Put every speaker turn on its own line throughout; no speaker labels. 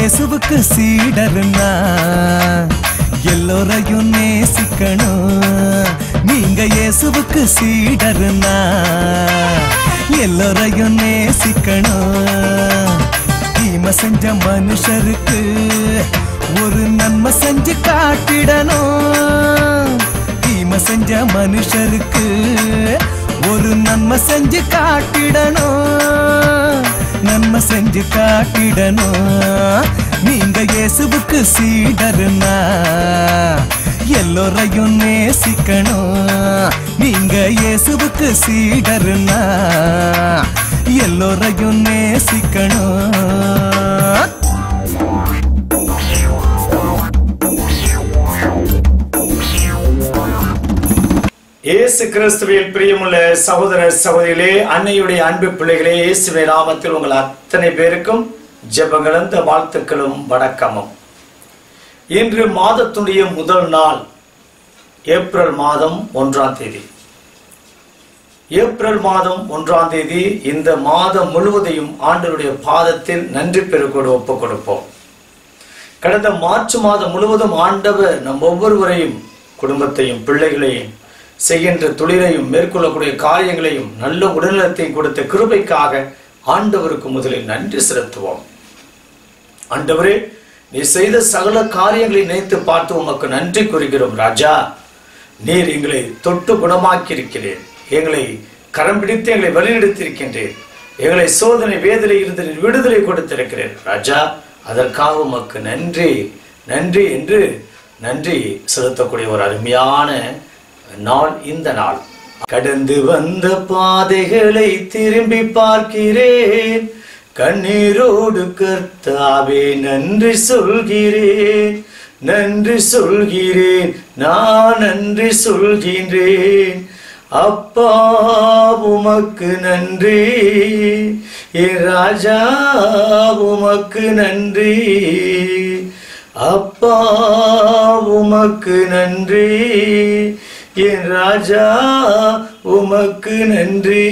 இயேசுவுக்கு சீடர்னா எல்லோரையும் நேசிக்கணும். நீங்க இயேசுவுக்கு சீடர்னா எல்லோரையும் நேசிக்கணும். தீமை செஞ்ச மனுஷருக்கு ஒரு நன்மை செஞ்சு காட்டிடணும். தீமை செஞ்ச மனுஷருக்கு ஒரு நன்மை செஞ்சு காட்டிடணும். நன்மை செஞ்சு காட்டிடணும். நீங்க இயேசுவுக்கு சீடர்னா எல்லோரையும் நேசிக்கணும். நீங்க இயேசுவுக்கு சீடர்னா எல்லோரையும் நேசிக்கணும்.
இயேசு கிறிஸ்துவில் பிரியமுள்ள சகோதர சகோதரிகளே, அன்னையுடைய அன்பு பிள்ளைகளே, இயேசுவின் நாமத்தில் உங்கள் அத்தனை பேருக்கும் ஜெபங்களும் வாழ்த்துக்களும் வணக்கமும். இன்று மாதத்துடைய முதல் நாள் ஏப்ரல் மாதம் 1ஆம் தேதி. ஏப்ரல் மாதம் 1ஆம் தேதி இந்த மாதம் முழுவதையும் ஆண்டவருடைய பாதத்தில் நன்றி பெருக்கோடு ஒப்புக் கொடுப்போம். கடந்த மார்ச் மாதம் முழுவதும் ஆண்டவர் நம் ஒவ்வொருவரையும், குடும்பத்தையும், பிள்ளைகளையும், செய்கின்ற தொழிலையும், மேற்கொள்ளக்கூடிய காரியங்களையும், நல்ல உடல்நலத்தை கொடுத்த கிருபைக்காக ஆண்டவருக்கு முதலில் நன்றி செலுத்துவோம். ஆண்டவரே, நீ செய்த சகல காரியங்களை நினைத்து பார்த்து உமக்கு நன்றி கூறுகிறோம். ராஜா, நீர் எங்களை தொட்டு குணமாக்கி இருக்கிறேன். எங்களை கரம் பிடித்து எங்களை வழிநடத்தியிருக்கின்றேன். எங்களை சோதனை வேதனை இருந்து விடுதலை கொடுத்திருக்கிறேன். ராஜா, அதற்காக உமக்கு நன்றி நன்றி என்று நன்றி செலுத்தக்கூடிய ஒரு அருமையான நாள் இந்த நாள். கடந்து வந்த பாதைகளை திரும்பி பார்க்கிறேன். கண்ணீரோடு கர்த்தாவே நன்றி சொல்கிறேன். நன்றி சொல்கிறேன், நான் நன்றி சொல்கின்றேன். அப்பா உமக்கு நன்றி, என் ராஜா உமக்கு நன்றி. அப்பா உமக்கு நன்றி, என் ராஜா உமக்கு நன்றி.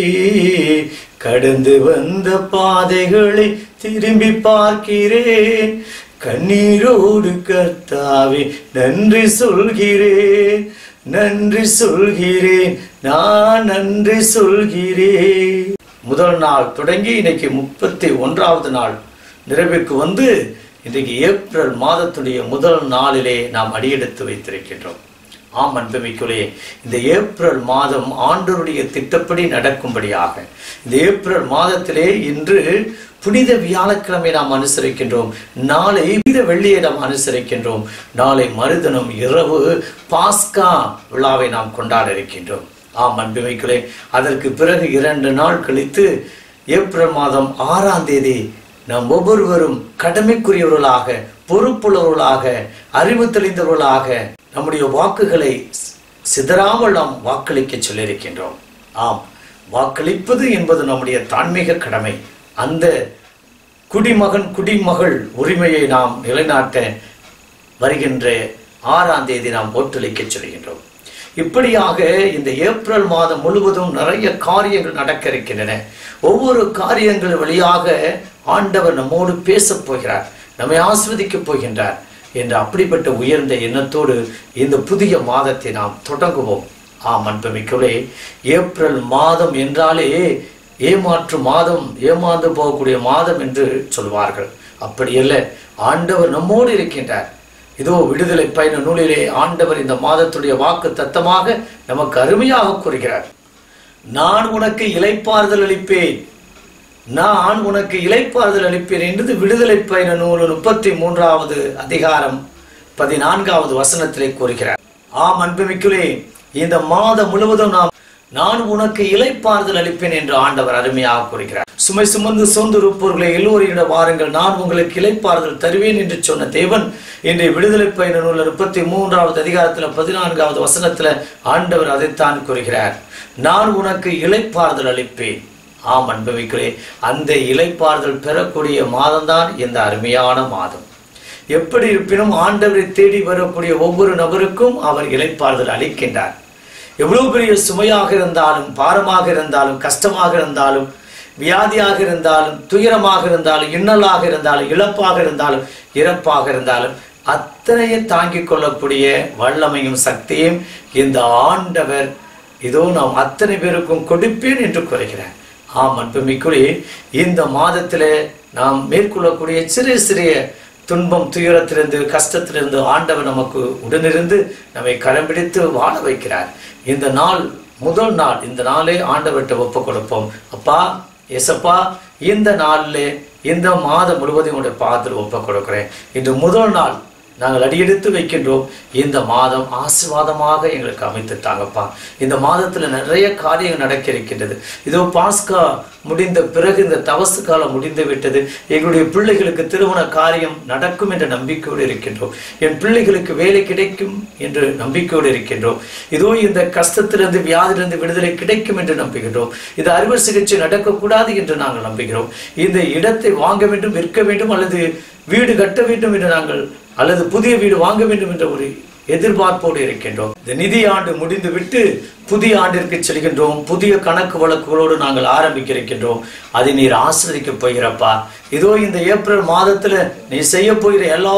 கடந்து வந்த பாதைகளை திரும்பி பார்க்கிறேன். கண்ணீரோடு கர்த்தாவே நன்றி சொல்கிறேன். நன்றி சொல்கிறேன், நான் நன்றி சொல்கிறேன். முதல் நாள் தொடங்கி இன்னைக்கு 31வது நாள் நிறைவுக்கு வந்து இன்றைக்கு ஏப்ரல் மாதத்துடைய முதல் நாளிலே நாம் அடியெடுத்து வைத்திருக்கின்றோம். ஆம் அன்புமிக்குள்ளே, இந்த ஏப்ரல் மாதம் ஆண்டவருடைய திட்டப்படி நடக்கும்படியாக இந்த ஏப்ரல் மாதத்திலே இன்று புனித வியாழக்கிழமை நாம் அனுசரிக்கின்றோம். நாளை புனித வெள்ளியை நாம் அனுசரிக்கின்றோம். நாளை மறுதினம் இரவு பாஸ்கா விழாவை நாம் கொண்டாட இருக்கின்றோம். ஆம் அன்புமிக்குள்ளே, அதற்கு பிறகு 2 நாள் கழித்து ஏப்ரல் மாதம் 6ஆம் தேதி நாம் ஒவ்வொருவரும் கடமைக்குரியவர்களாக, பொறுப்புள்ளவர்களாக, அறிவு தெளிந்தவர்களாக நம்முடைய வாக்குகளை சிதறாமல் நாம் வாக்களிக்க சொல்லியிருக்கின்றோம். ஆம், வாக்களிப்பது என்பது நம்முடைய தான்மீக கடமை. அந்த குடிமகன் குடிமகள் உரிமையை நாம் நிலைநாட்ட வருகின்ற 6ஆம் தேதி நாம் ஓட்டளிக்க சொல்கின்றோம். இப்படியாக இந்த ஏப்ரல் மாதம் முழுவதும் நிறைய காரியங்கள் நடக்க இருக்கின்றன. ஒவ்வொரு காரியங்கள் வழியாக ஆண்டவர் நம்மோடு பேசப் போகிறார், நம்மை ஆசீர்வதிக்கப் போகின்றார் என்ற அப்படிப்பட்ட உயர்ந்த எண்ணத்தோடு இந்த புதிய மாதத்தை நாம் தொடங்குவோம். ஆம் அன்புமிக்கவர்களே, ஏப்ரல் மாதம் என்றாலே ஏமாற்று மாதம், ஏமாந்து போகக்கூடிய மாதம் என்று சொல்வார்கள். அப்படியல்ல, ஆண்டவர் நம்மோடு இருக்கின்றார். இதோ விடுதலை பயண நூலிலே ஆண்டவர் இந்த மாதத்துடைய வாக்கு தத்தமாக நமக்கு அருமையாக கூறுகிறார். நான் உனக்கு இளைப்பாறுதல் அளிப்பேன், நான் உனக்கு இளைப்பாறுதல் அளிப்பேன் என்று விடுதலை பயண நூல் 33வது அதிகாரம் 14வது வசனத்திலே கூறுகிறார். ஆம் அன்புமிக்குள்ளே, இந்த மாதம் முழுவதும் நான் உனக்கு இளைப்பாறுதல் அளிப்பேன் என்று ஆண்டவர் அருமையாக கூறுகிறார். சுமை சுமந்து சோர்ந்திருப்பவர்களை எல்லோரிடம் வாருங்கள், நான் உங்களுக்கு இளைப்பாறுதல் தருவேன் என்று சொன்ன தேவன் இன்றைய விடுதலை பயண நூல் 33வது அதிகாரத்தில் 14வது வசனத்துல ஆண்டவர் அதைத்தான் கூறுகிறார். நான் உனக்கு இளைப்பாறுதல் அளிப்பேன். ஆம் அன்புமிக்குள்ளே, அந்த இளைப்பாறுதல் பெறக்கூடிய மாதம்தான் இந்த அருமையான மாதம். எப்படி இருப்பினும் ஆண்டவரை தேடி வரக்கூடிய ஒவ்வொரு நபருக்கும் அவர் இளைப்பாறுதல் அளிக்கின்றார். எவ்வளவு பெரிய சுமையாக இருந்தாலும், பாரமாக இருந்தாலும், கஷ்டமாக இருந்தாலும், வியாதியாக இருந்தாலும், துயரமாக இருந்தாலும், இன்னலாக இருந்தாலும், இழப்பாக இருந்தாலும், இறப்பாக இருந்தாலும் அத்தனையை தாங்கிக் கொள்ளக்கூடிய வல்லமையும் சக்தியும் இந்த ஆண்டவர் இதோ நாம் அத்தனை பேருக்கும் கொடுப்பேன் என்று கூறுகிறார். ஆம் அன்புமிக்குரிய, இந்த மாதத்திலே நாம் மேற்கொள்ளக்கூடிய சிறிய சிறிய துன்பம், துயரத்திலிருந்து, கஷ்டத்திலிருந்து ஆண்டவர் நமக்கு உடனிருந்து நம்மை கரம் பிடித்து வாழ வைக்கிறார். இந்த நாள் முதல் நாள், இந்த நாளே ஆண்டவர்கிட்ட ஒப்பு கொடுப்போம். அப்பா ஏசப்பா, இந்த நாளிலே இந்த மாதம் முழுவதும் உடைய பாதத்தில் ஒப்பு கொடுக்கிறேன். இன்று முதல் நாள் நாங்கள் அடியெடுத்து வைக்கின்றோம். இந்த மாதம் ஆசீர்வாதமாக எங்களுக்கு அமைத்து தாங்கப்பா. இந்த மாதத்துல நிறைய காரியங்கள் நடக்க இருக்கின்றது. இதோ பாஸ்கா முடிந்த பிறகு இந்த தவசு காலம் முடிந்து விட்டது. எங்களுடைய பிள்ளைகளுக்கு திருமண காரியம் நடக்கும் என்ற நம்பிக்கையோடு இருக்கின்றோம். என் பிள்ளைகளுக்கு வேலை கிடைக்கும் என்று நம்பிக்கையோடு இருக்கின்றோம். இதோ இந்த கஷ்டத்திலிருந்து, வியாதியிலிருந்து விடுதலை கிடைக்கும் என்று நம்புகின்றோம். இந்த அறுவை சிகிச்சை நடக்கக்கூடாது என்று நாங்கள் நம்புகிறோம். இந்த இடத்தை வாங்க வேண்டும், விற்க வேண்டும், அல்லது வீடு கட்ட வேண்டும் என்று நாங்கள், அல்லது புதிய வீடு வாங்க வேண்டும் என்ற ஒரு எதிர்பார்ப்போடு இருக்கின்றோம். இந்த நிதி ஆண்டு முடிந்து விட்டு புதிய ஆண்டிற்கு செல்கின்றோம். புதிய கணக்கு வழக்குகளோடு நாங்கள் ஆரம்பிக்க இருக்கின்றோம். அதை நீர் ஆசீர்வதிக்க போகிறப்பா. இதோ இந்த ஏப்ரல் மாதத்துல நீ செய்ய போகிற எல்லா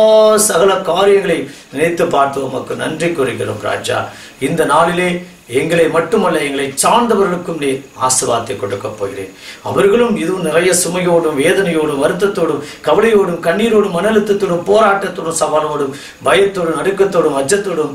சகல காரியங்களை நினைத்து பார்த்து உமக்கு நன்றி கூறுகிறோம் ராஜா. இந்த நாளிலே எங்களை மட்டுமல்ல, எங்களை சார்ந்தவர்களுக்கும் நீ ஆசீர்வாதத்தை கொடுக்க போகிறேன். அவர்களும் இதுவும் நிறைய சுமையோடும், வேதனையோடும், வருத்தத்தோடும், கவலையோடும், கண்ணீரோடும், மன அழுத்தத்தோடும், போராட்டத்தோடும், சவாலோடும், பயத்தோடும், நடுக்கத்தோடும், அச்சத்தோடும்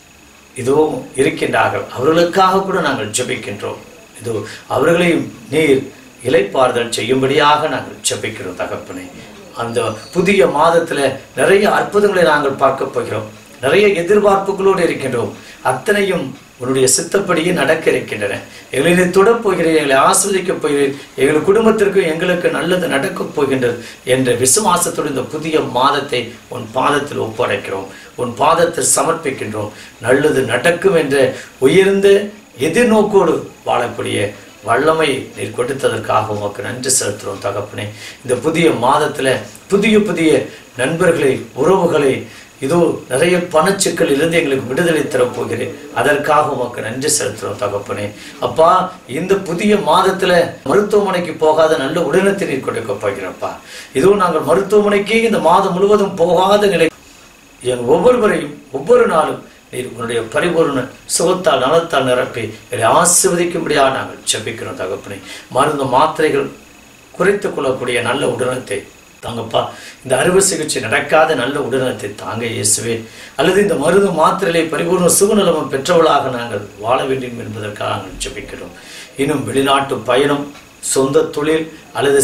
இதோ இருக்கின்றார்கள். அவர்களுக்காக கூட நாங்கள் ஜெபிக்கின்றோம். இதோ அவர்களையும் நீர் இளைப்பாறுதல் செய்யும்படியாக நாங்கள் ஜெபிக்கிறோம் தகப்பனே. அந்த புதிய மாதத்துல நிறைய அற்புதங்களை நாங்கள் பார்க்க போகிறோம். நிறைய எதிர்பார்ப்புகளோடு இருக்கின்றோம். அத்தனையும் உன்னுடைய சித்தப்படியே நடக்க இருக்கின்றன. எங்களை தொடப் போகிறேன், எங்களை ஆஸ்வதிக்கப் போகிறேன், எங்கள் குடும்பத்திற்கு எங்களுக்கு நல்லது நடக்கப் போகின்றது என்ற விசுவாசத்தோடு இந்த புதிய மாதத்தை உன் பாதத்தில் ஒப்படைக்கிறோம், உன் பாதத்தில் சமர்ப்பிக்கின்றோம். நல்லது நடக்கும் என்ற உயர்ந்த எதிர்நோக்கோடு வாழக்கூடிய வல்லமை நீர் கொடுத்ததற்காக உமக்கு நன்றி செலுத்துகிறோம் தகப்பனே. இந்த புதிய மாதத்துல புதிய புதிய நண்பர்களை, உறவுகளை, இதோ நிறைய பணச்சிக்கல் இருந்து எங்களுக்கு விடுதலை தரப்போகிறேன். அதற்காக உமக்கு நன்றி செலுத்துறோம் தகப்பனே. அப்பா, இந்த புதிய மாதத்துல மருத்துவமனைக்கு போகாத நல்ல உடனத்தை நீர் கொடுக்க போகிறப்பா. இதோ நாங்கள் மருத்துவமனைக்கே இந்த மாதம் முழுவதும் போகாத நிலை என் ஒவ்வொருவரையும் ஒவ்வொரு நாளும் நீர் உன்னுடைய பரிபூர்ண சுகத்தால், நலத்தால் நிரப்பி என்னை ஆசீர்வதிக்கும்படியாக நாங்கள் ஜெபிக்கிறோம் தகப்பனே. மருந்து மாத்திரைகள் குறைத்துக் கொள்ளக்கூடிய நல்ல உடனத்தை தாங்கப்பா. இந்த அறுவை சிகிச்சை நடக்காத நல்ல உடனத்தை தாங்க இயேசுவே. அல்லது இந்த மருந்து மாத்திரையை பரிபூர்ண சுகநலமும் பெற்றவளாக நாங்கள் வாழ வேண்டும் என்பதற்காக நாங்கள் ஜெபிக்கிறோம். இன்னும் வெளிநாட்டு பயணம், சொந்த தொழில், அல்லது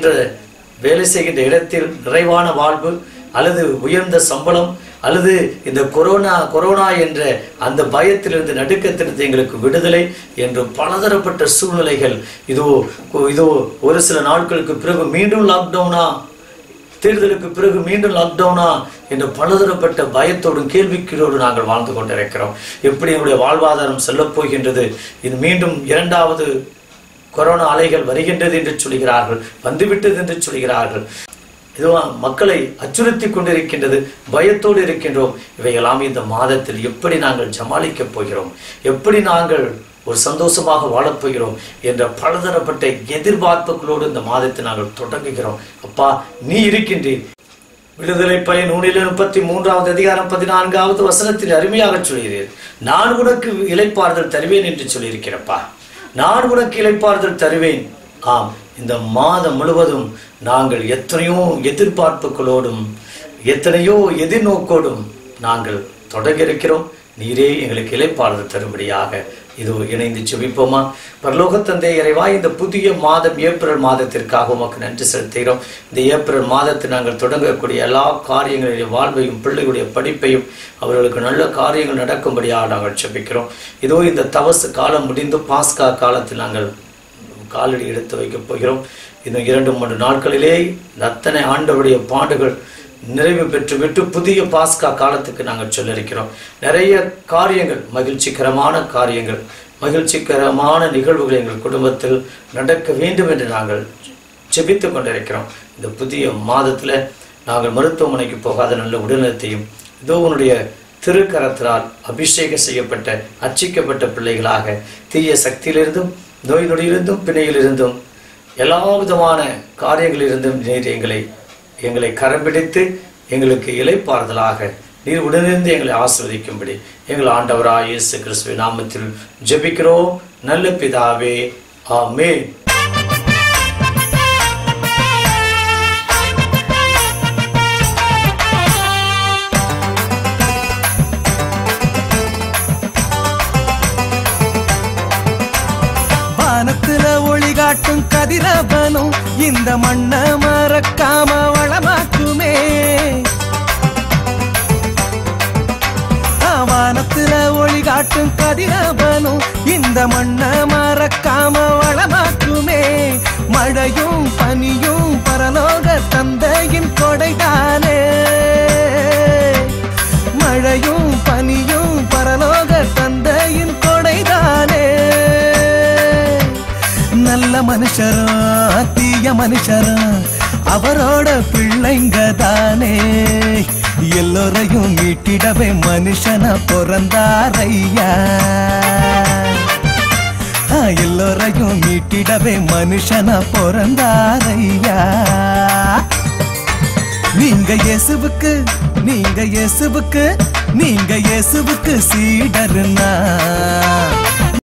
வேலை செய்கின்ற இடத்தில் நிறைவான வாழ்வு, அல்லது உயர்ந்த சம்பளம், அல்லது இந்த கொரோனா என்ற அந்த பயத்திலிருந்து, நடுக்கத்திலிருந்து எங்களுக்கு விடுதலை என்று பலதரப்பட்ட சூழ்நிலைகள். இதோ ஒரு சில நாட்களுக்கு பிறகு மீண்டும் லாக்டவுனா, தேர்தலுக்கு பிறகு மீண்டும் லாக்டவுனா என்று பலதரப்பட்ட பயத்தோடும் கேள்விகளோடு நாங்கள் வாழ்ந்து கொண்டிருக்கிறோம். எப்படி எங்களுடைய வாழ்வாதாரம் செல்லப் போகின்றது? இது மீண்டும் இரண்டாவது கொரோனா அலைகள் வருகின்றது என்று சொல்கிறார்கள், வந்துவிட்டது என்று சொல்கிறார்கள். இதோ மக்களை அச்சுறுத்தி கொண்டிருக்கின்றது, பயத்தோடு இருக்கின்றோம். இவையெல்லாம் இந்த மாதத்தில் எப்படி நாங்கள் சமாளிக்கப் போகிறோம், எப்படி நாங்கள் ஒரு சந்தோஷமாக வாழப்போகிறோம் என்ற பலதரப்பட்ட எதிர்பார்ப்புகளோடு இந்த மாதத்தை நாங்கள் தொடங்குகிறோம். அப்பா, நீ இருக்கின்றீர். விடுதலை பயன் 133 அதிகாரம் 14வது வசனத்தில் அருமையாக சொல்கிறீர். நான் உனக்கு இளைப்பாறுதல் தருவேன் என்று சொல்லியிருக்கிறப்பா. நான் உனக்கு இளைப்பாறுதல் தருவேன். ஆம், இந்த மாதம் முழுவதும் நாங்கள் எத்தனையோ எதிர்பார்ப்புகளோடும் எத்தனையோ எதிர்நோக்கோடும் நாங்கள் தொடங்க இருக்கிறோம். நீரே எங்களுக்கு இளைப்பாறுதல் தரும்படியாக இது இணைந்து ஜெபிப்போமா? பரலோக தந்தை இறைவா, இந்த புதிய மாதம் ஏப்ரல் மாதத்திற்காக உமக்கு நன்றி செலுத்துகிறோம். இந்த ஏப்ரல் மாதத்தில் நாங்கள் தொடங்கக்கூடிய எல்லா காரியங்களின் வாழ்வையும், பிள்ளைகளுடைய படிப்பையும், அவர்களுக்கு நல்ல காரியங்கள் நடக்கும்படியாக நாங்கள் ஜெபிக்கிறோம். இதோ இந்த தவசு காலம் முடிந்து பாஸ்கா காலத்தில் நாங்கள் காலடி எடுத்து வைக்கப் போகிறோம். இன்னும் 2-3 நாட்களிலே அத்தனை ஆண்டவருடைய பாடுகள் நிறைவு பெற்றுவிட்டு புதிய பாஸ்கா காலத்துக்கு நாங்கள் சொல்லியிருக்கிறோம். நிறைய காரியங்கள், மகிழ்ச்சிகரமான காரியங்கள், மகிழ்ச்சிகரமான நிகழ்வுகள் எங்கள் குடும்பத்தில் நடக்க வேண்டும் என்று நாங்கள் ஜெபித்து கொண்டிருக்கிறோம். இந்த புதிய மாதத்தில் நாங்கள் மருத்துவமனைக்கு போகாத நல்ல உடல்நலத்தையும், இதோ உன்னுடைய திருக்கரத்தினால் அபிஷேகம் செய்யப்பட்ட அர்ச்சிக்கப்பட்ட பிள்ளைகளாக தீய சக்தியிலிருந்தும், நோய் நொடியிலிருந்தும், பிணையிலிருந்தும் எல்லா விதமான காரியங்களிலிருந்தும் நீர் எங்களை கரம் பிடித்து எங்களுக்கு இளைப்பாறுதலாக நீர் உடனிருந்து எங்களை ஆசீர்வதிக்கும்படி எங்கள் ஆண்டவராகிய இயேசு கிறிஸ்துவின் நாமத்தில் ஜெபிக்கிறோம் நல்ல பிதாவே, ஆமென்.
வானத்துல ஒளி காட்டும் கதிரவனும் இந்த மண்ணை மறக்காம வளமாக்குமே. வானத்துல ஒளி காட்டும் கதிரவனும் இந்த மண்ணை மறக்காம வளமாக்குமே. மழையும் பனியும் பரலோக தந்தையின் கொடைதானே. மழையும் பனியும் பரலோக தந்தையின் கொடைதானே. நல்ல மனுஷரா தீய மனுஷரா அவரோட பிள்ளைங்க தானே. எல்லோரையும் மீட்டிடவே மனுஷனா பிறந்தாரையா. எல்லோரையும் மீட்டிடவே மனுஷனா பிறந்தாரையா. நீங்க இயேசுவுக்கு நீங்க இயேசுவுக்கு நீங்க இயேசுவுக்கு சீடர்னா